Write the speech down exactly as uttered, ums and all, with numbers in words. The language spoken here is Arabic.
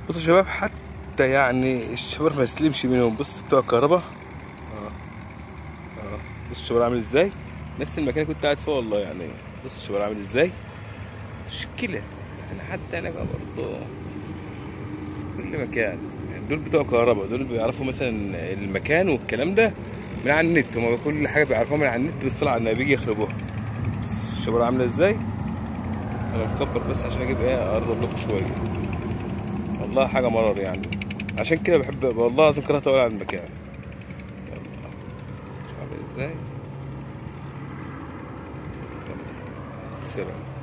بصوا يا شباب، حتى يعني الشباب ما يسلمش منهم. بص بتوع الكهرباء. اه اه بص الشباب عامل ازاي، نفس المكان اللي كنت قاعد فيه والله. يعني بص الشباب عامل ازاي، مشكلة يعني. حتى انا بقى برضه في كل مكان. يعني دول بتوع كهرباء، دول بيعرفوا مثلا المكان والكلام ده من على النت. هما كل حاجة بيعرفوها من على النت، بالصلاة على النبي بيجي يخربوها. بص الشباب عاملة ازاي. انا مكبر بس عشان اجيب ايه، اقرب لكم شوية. والله حاجة مرار يعني. عشان كده بحب والله العظيم كرهت اقول على المكان. يلا عامل ازاي. سلام.